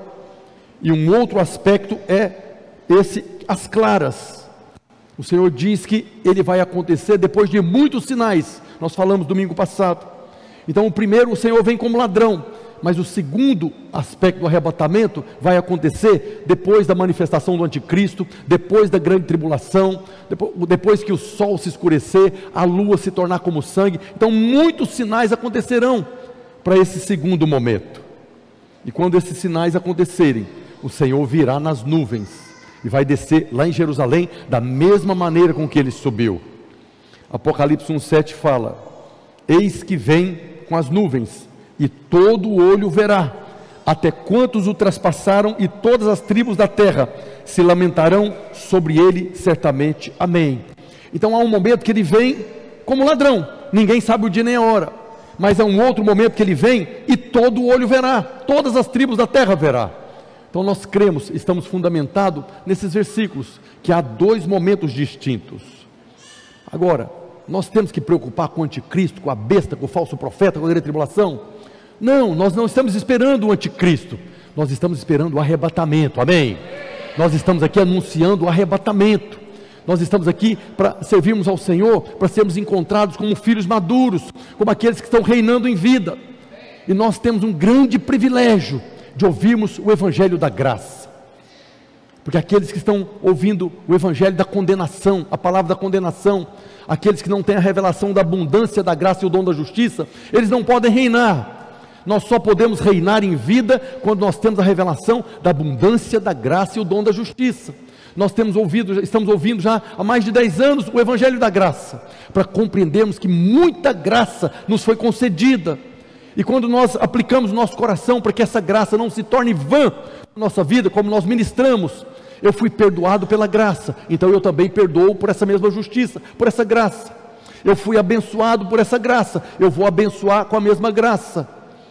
E um outro aspecto é esse, as claras. O Senhor diz que ele vai acontecer depois de muitos sinais. Nós falamos domingo passado. Então o primeiro, o Senhor vem como ladrão, mas o segundo aspecto do arrebatamento vai acontecer depois da manifestação do anticristo, depois da grande tribulação, depois, depois que o sol se escurecer, a lua se tornar como sangue. Então muitos sinais acontecerão para esse segundo momento. E quando esses sinais acontecerem, o Senhor virá nas nuvens e vai descer lá em Jerusalém da mesma maneira com que ele subiu. Apocalipse um sete fala: eis que vem com as nuvens, e todo o olho verá, até quantos o traspassaram, e todas as tribos da terra se lamentarão sobre ele certamente. Amém. Então há um momento que ele vem como ladrão, ninguém sabe o dia nem a hora, mas há um outro momento que ele vem e todo o olho verá, todas as tribos da terra verá. Então nós cremos, estamos fundamentados nesses versículos, que há dois momentos distintos. Agora, nós temos que preocupar com o anticristo, com a besta, com o falso profeta, com a grande tribulação? Não, nós não estamos esperando o anticristo, nós estamos esperando o arrebatamento. Amém? Nós estamos aqui anunciando o arrebatamento. Nós estamos aqui para servirmos ao Senhor, para sermos encontrados como filhos maduros, como aqueles que estão reinando em vida. E nós temos um grande privilégio de ouvirmos o evangelho da graça, porque aqueles que estão ouvindo o evangelho da condenação, a palavra da condenação, aqueles que não têm a revelação da abundância da graça e o dom da justiça, eles não podem reinar. Nós só podemos reinar em vida quando nós temos a revelação da abundância da graça e o dom da justiça. Nós temos ouvido, estamos ouvindo já há mais de dez anos o evangelho da graça, para compreendermos que muita graça nos foi concedida, e quando nós aplicamos o nosso coração para que essa graça não se torne vã na nossa vida, como nós ministramos, eu fui perdoado pela graça, então eu também perdoo por essa mesma justiça, por essa graça. Eu fui abençoado por essa graça, eu vou abençoar com a mesma graça.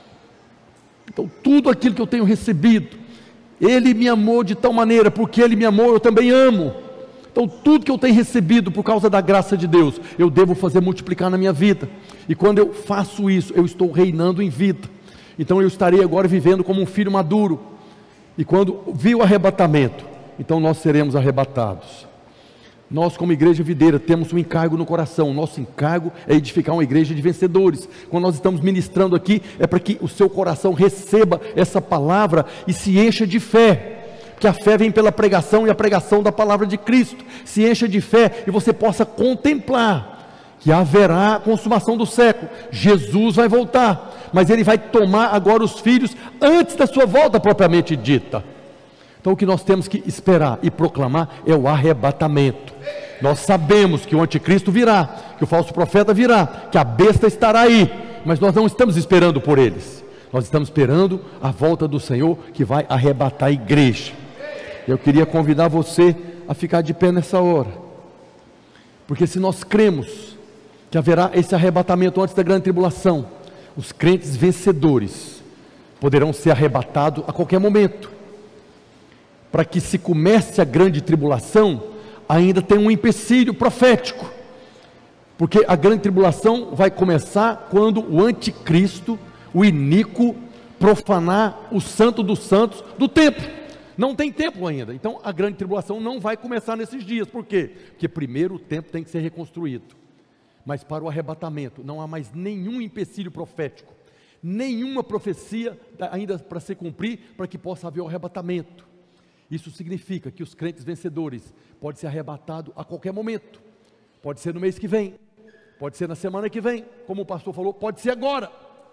Então tudo aquilo que eu tenho recebido, ele me amou de tal maneira, porque ele me amou, eu também amo. Então tudo que eu tenho recebido por causa da graça de Deus, eu devo fazer multiplicar na minha vida, e quando eu faço isso, eu estou reinando em vida. Então eu estarei agora vivendo como um filho maduro, e quando vir o arrebatamento, então nós seremos arrebatados. Nós, como igreja videira, temos um encargo no coração. O nosso encargo é edificar uma igreja de vencedores. Quando nós estamos ministrando aqui, é para que o seu coração receba essa palavra e se encha de fé, porque a fé vem pela pregação, e a pregação da palavra de Cristo. Se encha de fé e você possa contemplar que haverá a consumação do século. Jesus vai voltar, mas ele vai tomar agora os filhos antes da sua volta propriamente dita. Então o que nós temos que esperar e proclamar é o arrebatamento. Nós sabemos que o anticristo virá, que o falso profeta virá, que a besta estará aí, mas nós não estamos esperando por eles. Nós estamos esperando a volta do Senhor, que vai arrebatar a igreja. Eu queria convidar você a ficar de pé nessa hora, porque se nós cremos que haverá esse arrebatamento antes da grande tribulação, os crentes vencedores poderão ser arrebatados a qualquer momento. Para que se comece a grande tribulação, ainda tem um empecilho profético, porque a grande tribulação vai começar quando o anticristo, o iníquo, profanar o santo dos santos do templo. Não tem templo ainda, então a grande tribulação não vai começar nesses dias. Por quê? Porque primeiro o templo tem que ser reconstruído. Mas para o arrebatamento não há mais nenhum empecilho profético, nenhuma profecia ainda para se cumprir, para que possa haver o arrebatamento. Isso significa que os crentes vencedores podem ser arrebatados a qualquer momento. Pode ser no mês que vem, pode ser na semana que vem, como o pastor falou, pode ser agora.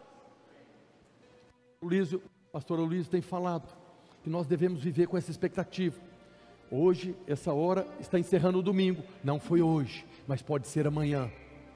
O Lísio, o pastor Luísio tem falado que nós devemos viver com essa expectativa. Hoje, essa hora está encerrando o domingo, não foi hoje, mas pode ser amanhã.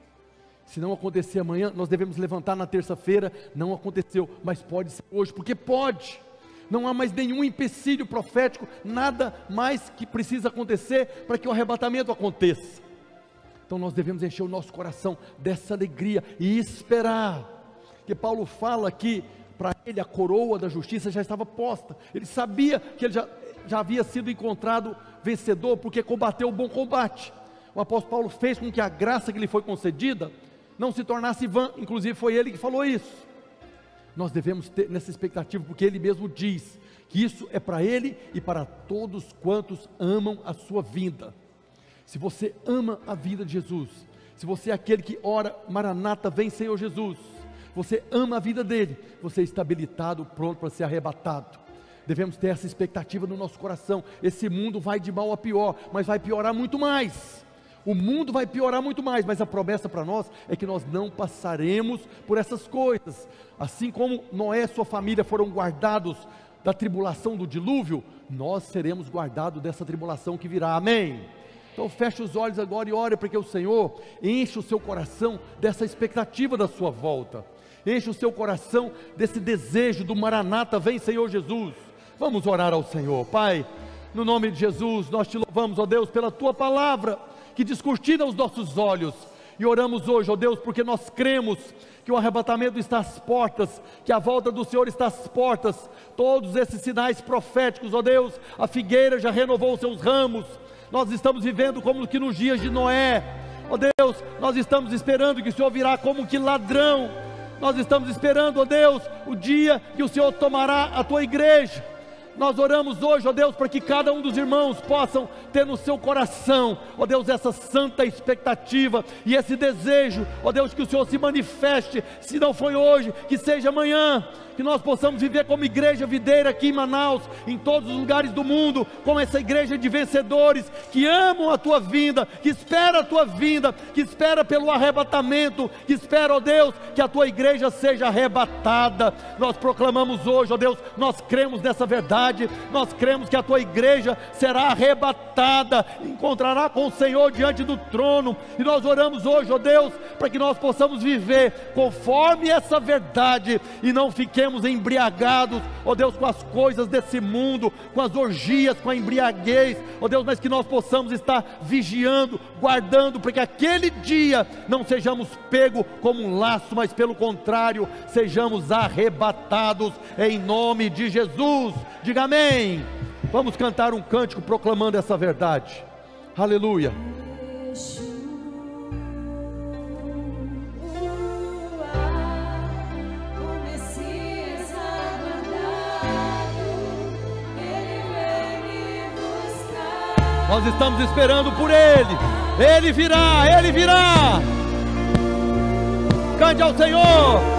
Se não acontecer amanhã, nós devemos levantar na terça-feira, não aconteceu, mas pode ser hoje, porque pode. Não há mais nenhum empecilho profético, nada mais que precisa acontecer para que o arrebatamento aconteça. Então nós devemos encher o nosso coração dessa alegria e esperar, que Paulo fala que para ele a coroa da justiça já estava posta. Ele sabia que ele já, já havia sido encontrado vencedor, porque combateu o bom combate. O apóstolo Paulo fez com que a graça que lhe foi concedida não se tornasse vã, inclusive foi ele que falou isso. Nós devemos ter nessa expectativa, porque ele mesmo diz que isso é para ele e para todos quantos amam a sua vinda. Se você ama a vida de Jesus, se você é aquele que ora, Maranata, vem Senhor Jesus, você ama a vida dele, você está habilitado, pronto para ser arrebatado. Devemos ter essa expectativa no nosso coração. Esse mundo vai de mal a pior, mas vai piorar muito mais. O mundo vai piorar muito mais, mas a promessa para nós é que nós não passaremos por essas coisas. Assim como Noé e sua família foram guardados da tribulação do dilúvio, nós seremos guardados dessa tribulação que virá, amém? Então feche os olhos agora e ore para que o Senhor enche o seu coração dessa expectativa da sua volta. Enche o seu coração desse desejo do Maranata, vem Senhor Jesus. Vamos orar ao Senhor. Pai, no nome de Jesus, nós te louvamos, ó Deus, pela tua palavra, que descortina os nossos olhos, e oramos hoje, ó Deus, porque nós cremos que o arrebatamento está às portas, que a volta do Senhor está às portas. Todos esses sinais proféticos, ó Deus, a figueira já renovou os seus ramos, nós estamos vivendo como que nos dias de Noé, ó Deus, nós estamos esperando que o Senhor virá como que ladrão, nós estamos esperando, ó Deus, o dia que o Senhor tomará a tua igreja. Nós oramos hoje, ó Deus, para que cada um dos irmãos possam ter no seu coração, ó Deus, essa santa expectativa e esse desejo, ó Deus, que o Senhor se manifeste, se não foi hoje, que seja amanhã, que nós possamos viver como igreja videira aqui em Manaus, em todos os lugares do mundo, como essa igreja de vencedores, que amam a tua vinda, que espera a tua vinda, que espera pelo arrebatamento, que espera, ó Deus, que a tua igreja seja arrebatada. Nós proclamamos hoje, ó Deus, nós cremos nessa verdade, nós cremos que a tua igreja será arrebatada, encontrará com o Senhor diante do trono, e nós oramos hoje, ó Deus, para que nós possamos viver conforme essa verdade, e não fiquemos embriagados, ó Deus, com as coisas desse mundo, com as orgias, com a embriaguez, ó Deus, mas que nós possamos estar vigiando, guardando, para que aquele dia não sejamos pegos como um laço, mas pelo contrário, sejamos arrebatados, em nome de Jesus. Diga amém. Vamos cantar um cântico proclamando essa verdade. Aleluia. Nós estamos esperando por Ele, Ele virá, Ele virá. Cante ao Senhor.